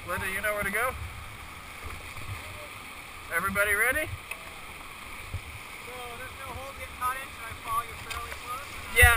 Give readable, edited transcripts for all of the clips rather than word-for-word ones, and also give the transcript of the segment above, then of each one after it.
Linda, you know where to go? Everybody ready? So there's no hole getting caught in? Should I follow you fairly close? Yeah.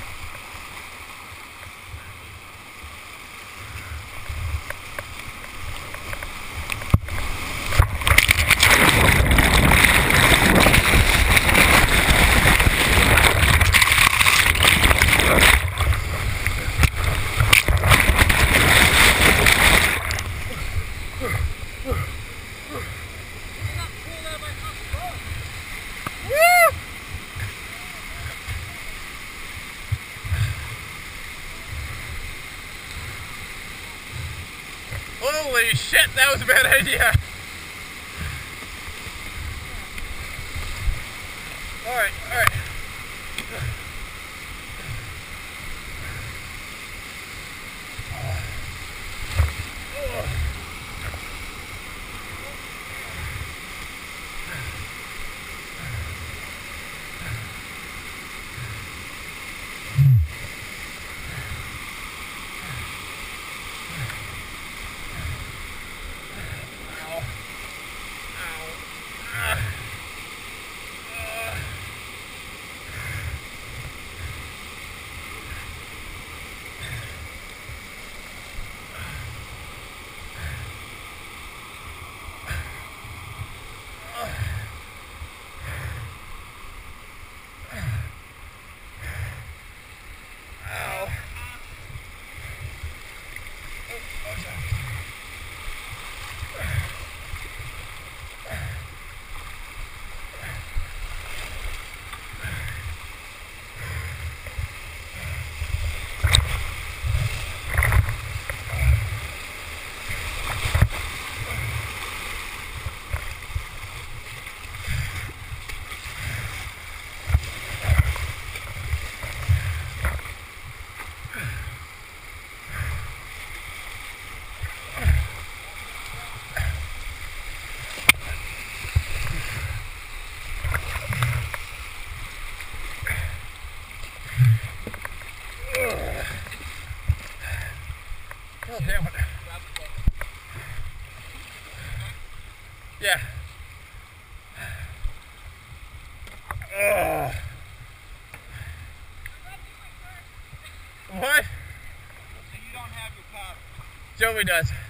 Holy shit, that was a bad idea. Alright, alright. Oh, damn it. Yeah. What? So you don't have your powder? Joey does.